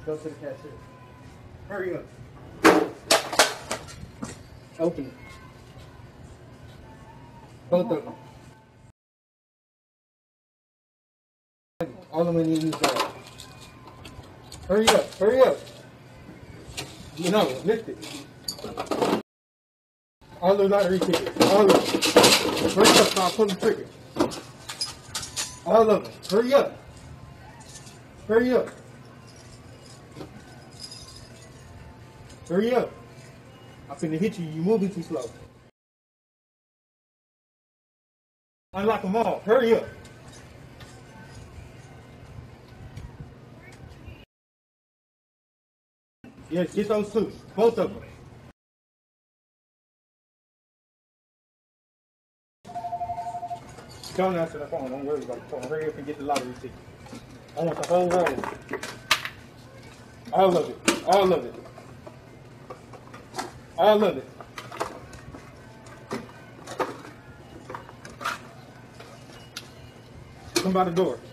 Go to the cashier. Hurry up. Open it. Both of them. All of them need to use that. Hurry up, hurry up. No, lift it. All the lottery tickets, all of them. Hurry up, stop pulling the trigger. All of them, hurry up. Hurry up. Hurry up. I'm finna hit you, you moving too slow. Unlock them all, hurry up. Yes, get those two, both of them. Don't answer the phone, don't worry about the phone. Hurry up and get the lottery ticket. I want the whole roll. All of it, all of it. All of it. Come by the door.